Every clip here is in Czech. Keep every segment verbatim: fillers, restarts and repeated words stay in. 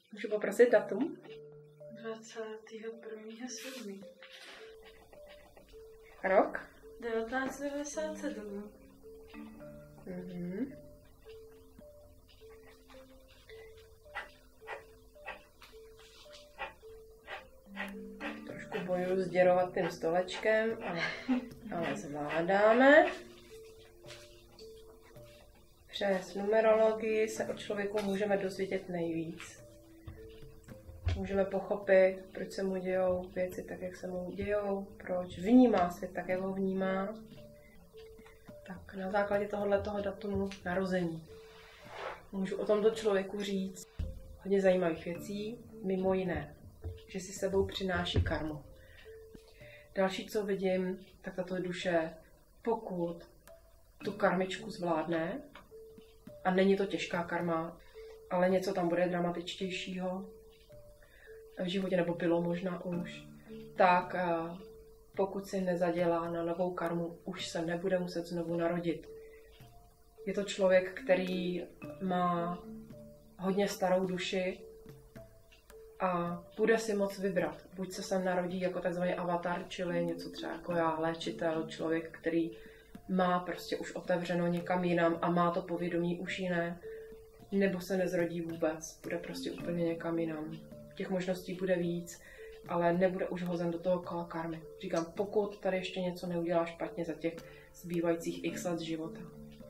Můžu poprosit datum? dvacátého prvního sedmého Rok? devatenáct set devadesát sedm. Mhm. Trošku bojuju s děrovatým stolečkem, ale, ale zvládáme. Přes numerologii se o člověku můžeme dozvědět nejvíc. Můžeme pochopit, proč se mu dějou věci tak, jak se mu dějou, proč vnímá svět tak, jak ho vnímá. Tak na základě tohoto datumu narození můžu o tomto člověku říct hodně zajímavých věcí, mimo jiné, že si sebou přináší karmu. Další, co vidím, tak tato duše, pokud tu karmičku zvládne, a není to těžká karma, ale něco tam bude dramatičtějšího v životě, nebo bylo možná už, tak pokud si nezadělá na novou karmu, už se nebude muset znovu narodit. Je to člověk, který má hodně starou duši a bude si moc vybrat. Buď se sem narodí jako takzvaný avatar, čili něco třeba jako já, léčitel, člověk, který má prostě už otevřeno někam jinam a má to povědomí už jiné, nebo se nezrodí vůbec, bude prostě úplně někam jinam. Těch možností bude víc, ale nebude už hozen do toho kola karmy. Říkám, pokud tady ještě něco neudělá špatně za těch zbývajících x let života.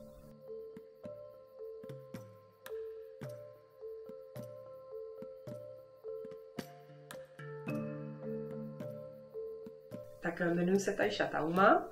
Tak jmenuji se Tajša Tauma.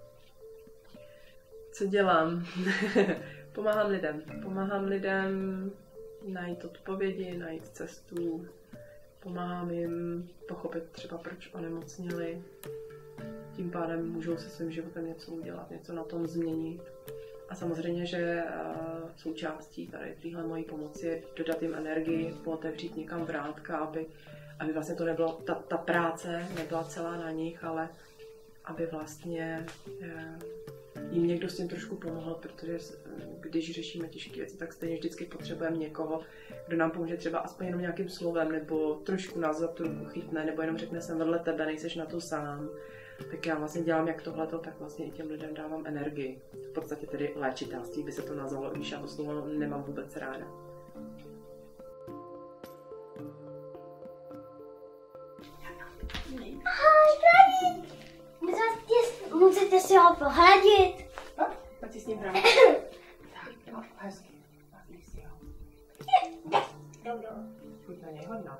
Co dělám? Pomáhám lidem. Pomáhám lidem najít odpovědi, najít cestu. Pomáhám jim pochopit třeba, proč onemocnili. Tím pádem můžou se svým životem něco udělat, něco na tom změnit. A samozřejmě, že součástí tady téhle mojí pomoci je dodat jim energii, otevřít někam vrátka, aby, aby vlastně to nebylo, ta, ta práce nebyla celá na nich, ale aby vlastně jim někdo s tím trošku pomohl, protože když řešíme těžké věci, tak stejně vždycky potřebujeme někoho, kdo nám pomůže třeba aspoň jenom nějakým slovem, nebo trošku nás za tu ruku chytne, nebo jenom řekne, jsem vedle tebe, nejseš na to sám. Tak já vlastně dělám jak tohleto, tak vlastně i těm lidem dávám energii. V podstatě tedy léčitelství by se to nazvalo, když já to slovo nemám vůbec ráda. Ahoj, Můžete, můžete si ho pohladit? No, pojď si s ním hrát. Tak, jo, hezky. Nazdíš si ho. Dobro. Pojď na něj hodná.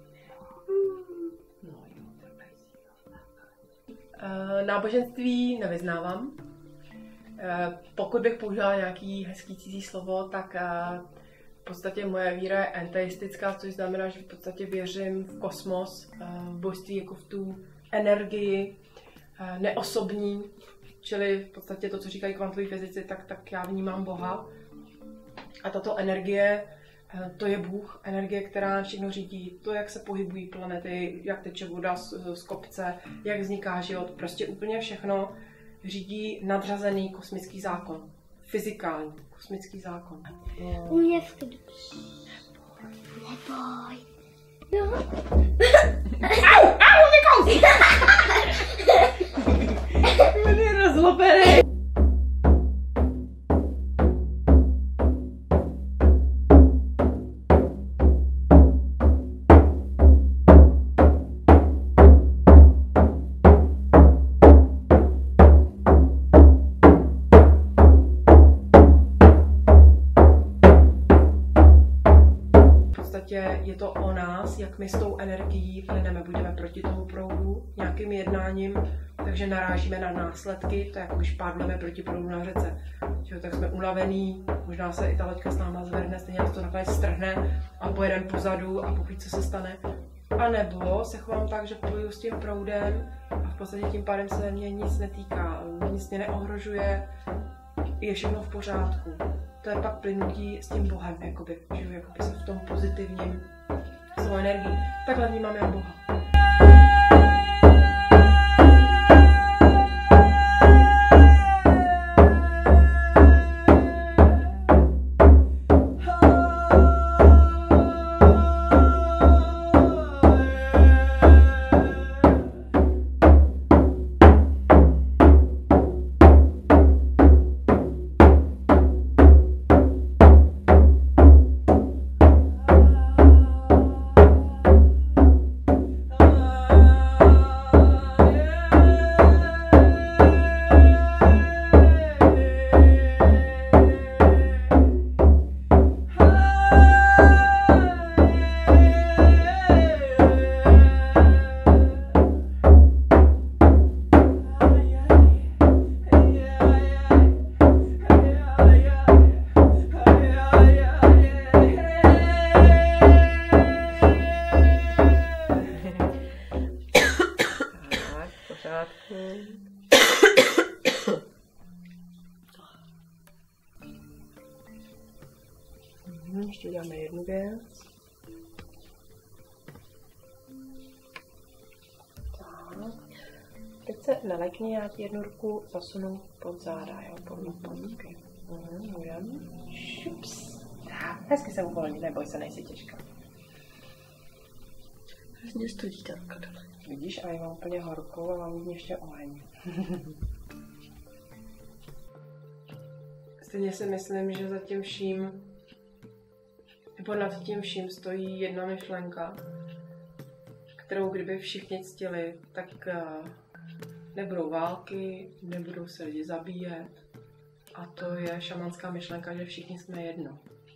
No jo, dobrý si ho. Uh, náboženství nevyznávám. Uh, pokud bych použila nějaký hezký cizí slovo, tak uh, v podstatě moje víra je enteistická, což znamená, že v podstatě věřím v kosmos, uh, v božství jako v tu energii, neosobní, čili v podstatě to, co říkají kvantoví fyzici, tak, tak já vnímám Boha. A tato energie, to je Bůh, energie, která všechno řídí, to, jak se pohybují planety, jak teče voda z, z kopce, jak vzniká život, prostě úplně všechno řídí nadřazený kosmický zákon. Fyzikální kosmický zákon. U mě v klidu. Neboj. No. Au, au, nekouzi! On je rozlobený. Je to o nás, jak my s tou energií plyneme. Buďme proti tomu proudu nějakým jednáním, takže narážíme na následky, to je jako když pádleme proti proudu na řece. Čiže tak jsme unavený, možná se i ta loďka s náma zvedne, stejně to nakonec strhne a pojedeme pozadu a pokud co se stane. A nebo se chovám tak, že pluju s tím proudem a v podstatě tím pádem se mě nic netýká, nic mě neohrožuje, je všechno v pořádku. To je pak plynutí s tím Bohem, jakoby, že jakoby se v tom pozitivním svou energii. Takhle vnímám já Boha. jednu věc. Tak. Teď se nelekni, já ti jednu ruku zasunu pod záda, jo, pod lopatky. Mhm, můžem. Šups. Tak, hezky se uvolní, neboj se, nejsi těžká. Hrozně studí ta ruka dole. Vidíš, a já mám úplně horkou a mám ještě oheň. Stejně si myslím, že za tím vším, nebo nad tím vším stojí jedna myšlenka, kterou kdyby všichni ctili, tak nebudou války, nebudou se lidi zabíjet. A to je šamanská myšlenka, že všichni jsme jedno.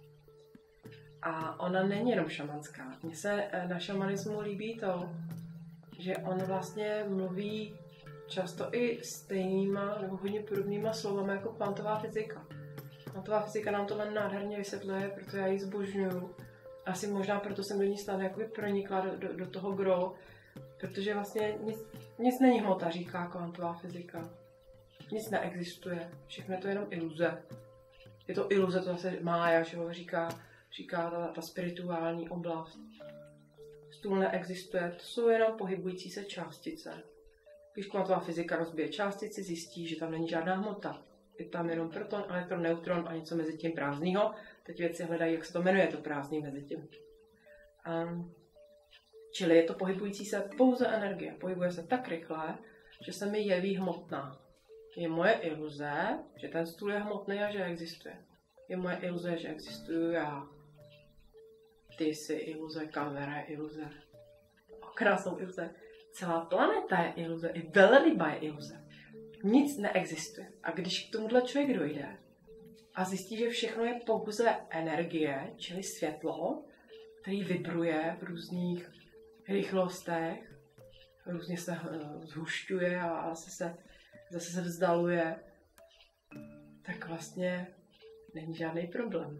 A ona není jenom šamanská. Mně se na šamanismu líbí to, že on vlastně mluví často i stejnýma nebo hodně podobnýma slovama jako kvantová fyzika. Kvantová fyzika nám tohle nádherně vysvětluje, protože já ji zbožňuju. Asi možná proto jsem do ní snad jakoby pronikla do, do, do toho gro, protože vlastně nic, nic není hmota, říká kvantová fyzika. Nic neexistuje, všechno je to jenom iluze. Je to iluze, to zase Mája, že ho říká, říká ta, ta spirituální oblast. Stůl neexistuje, to jsou jenom pohybující se částice. Když kvantová fyzika rozbije částici, zjistí, že tam není žádná hmota. Je tam jenom proton, elektron, neutron a něco mezi tím prázdného. Teď věci hledají, jak se to jmenuje, to prázdný mezi tím. Um, čili je to pohybující se pouze energie. Pohybuje se tak rychle, že se mi jeví hmotná. Je moje iluze, že ten stůl je hmotný a že existuje. Je moje iluze, že existuju já. Ty jsi iluze, kamera je iluze. Okna jsou iluze. Celá planeta je iluze, i velryba je iluze. Nic neexistuje. A když k tomuhle člověk dojde a zjistí, že všechno je pouze energie, čili světlo, který vibruje v různých rychlostech, různě se zhušťuje a zase se, zase se vzdaluje, tak vlastně není žádný problém.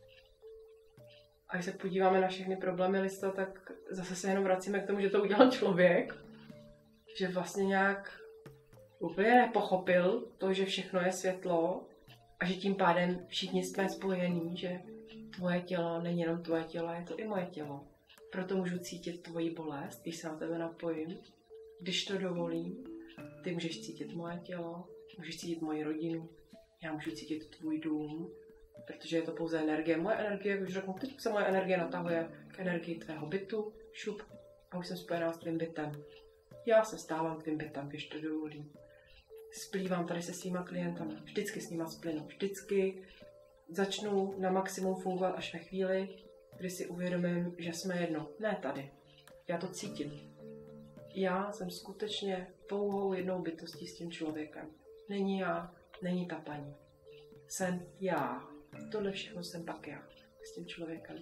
A když se podíváme na všechny problémy lidstva, tak zase se jenom vracíme k tomu, že to udělal člověk, že vlastně nějak úplně nepochopil to, že všechno je světlo a že tím pádem všichni jsme spojení, že tvoje tělo není jenom tvoje tělo, je to i moje tělo. Proto můžu cítit tvoji bolest, když se na tebe napojím. Když to dovolím, ty můžeš cítit moje tělo, můžeš cítit moji rodinu, já můžu cítit tvůj dům, protože je to pouze energie. Moje energie, když řeknu, teď se moje energie natahuje k energii tvého bytu, šup, a už jsem spojená s tvým bytem. Já se stávám tvým bytem, když to dovolím. Splývám tady se svýma klientama, vždycky s nima splynu, vždycky začnu na maximum fungovat až ve chvíli, kdy si uvědomím, že jsme jedno. Ne tady. Já to cítím. Já jsem skutečně pouhou jednou bytostí s tím člověkem. Není já, není ta paní. Jsem já. Tohle všechno jsem pak já s tím člověkem.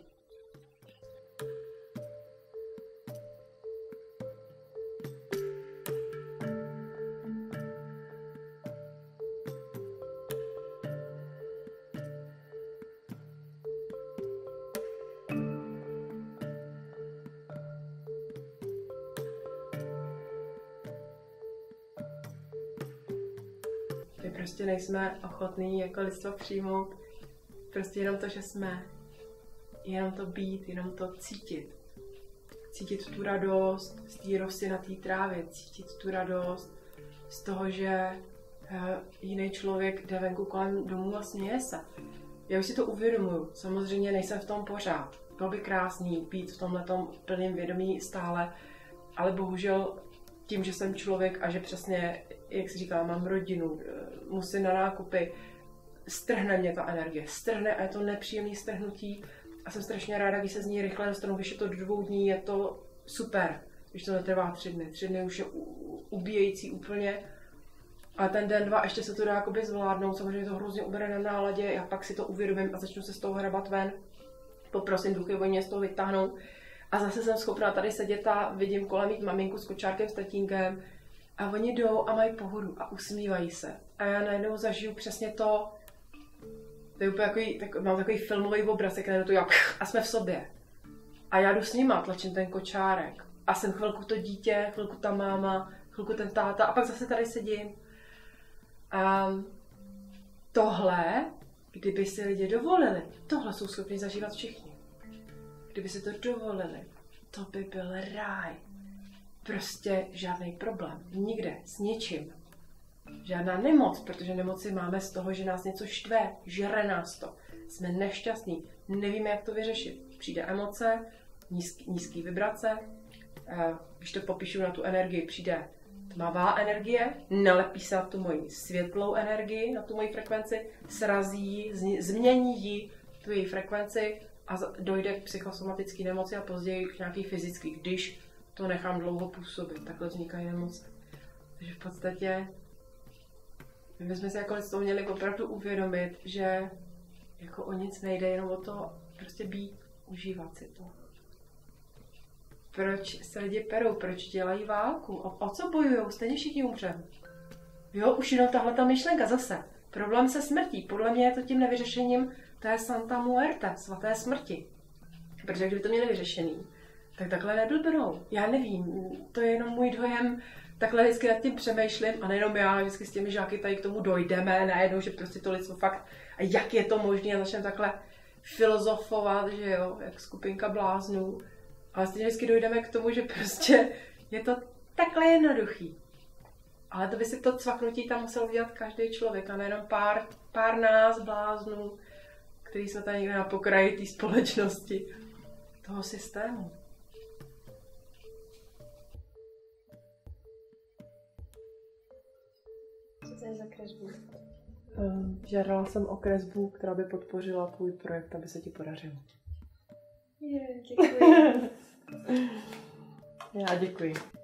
My prostě nejsme ochotní jako lidstvo přijmout prostě jenom to, že jsme. Jenom to být, jenom to cítit. Cítit tu radost z té rosy na té trávě, cítit tu radost z toho, že jiný člověk jde venku kolem domů a směje se. Já už si to uvědomuju, samozřejmě nejsem v tom pořád. Bylo by krásný být v tomhletom plném vědomí stále, ale bohužel tím, že jsem člověk a že přesně, jak si říkala, mám rodinu, musím na nákupy, strhne mě ta energie, strhne a je to nepříjemné strhnutí a jsem strašně ráda, když se z ní rychle dostanu, když je to do dvou dní, je to super, když to netrvá tři dny, tři dny už je ubíjející úplně a ten den, dva, ještě se to dá jakoby zvládnout, samozřejmě to hrozně ubere na náladě, já pak si to uvědomím a začnu se z toho hrabat ven, poprosím duchy, oni mě z toho vytáhnou a zase jsem schopná tady sedět a vidím kolem mít maminku s kočárkem, s tatínkem a oni jdou a mají pohodu a usmívají se a já najednou zažiju přesně to. To je úplně takový, tak, mám takový filmový obraz, jak najednou to já a jsme v sobě. A já jdu s nima, tlačím ten kočárek. A jsem chvilku to dítě, chvilku ta máma, chvilku ten táta a pak zase tady sedím. A tohle, kdyby si lidi dovolili, tohle jsou schopni zažívat všichni. kdyby si to dovolili, to by byl ráj. Prostě žádný problém. Nikde, s ničím. Žádná nemoc, protože nemoci máme z toho, že nás něco štve, žere nás to. Jsme nešťastní, nevíme, jak to vyřešit. Přijde emoce, nízký, nízký vibrace, když to popíšu na tu energii, přijde tmavá energie, nalepí se na tu moji světlou energii, na tu moji frekvenci, srazí ji, změní ji, tu její frekvenci a dojde k psychosomatické nemoci a později k nějaký fyzický, když to nechám dlouho působit. Takhle vznikají nemoci. Takže v podstatě my bychom si jako lidstvo měli opravdu uvědomit, že jako o nic nejde, jenom o to prostě být, užívat si to. Proč se lidi perou, proč dělají válku, o, o co bojujou, stejně všichni umřeme. Jo, už jenom tahle ta myšlenka zase. Problém se smrtí, podle mě je to tím nevyřešením, to je Santa Muerte, svaté smrti. Protože kdyby to měli vyřešený, tak takhle neblbnou. Já nevím, to je jenom můj dojem, takhle vždycky nad tím přemýšlím a nejenom já, vždycky s těmi žáky tady k tomu dojdeme, najednou, že prostě to lidstvo fakt, a jak je to možné, a začneme takhle filozofovat, že jo, jak skupinka bláznů. Ale stejně vždycky dojdeme k tomu, že prostě je to takhle jednoduchý. Ale to by si to cvaknutí tam musel udělat každý člověk a nejenom pár, pár nás bláznů, který jsme tady někde na pokraji té společnosti, toho systému. Co to je za kresbu? Um, žádala jsem o kresbu, která by podpořila tvůj projekt, aby se ti podařilo. Je, děkuji. Já děkuji.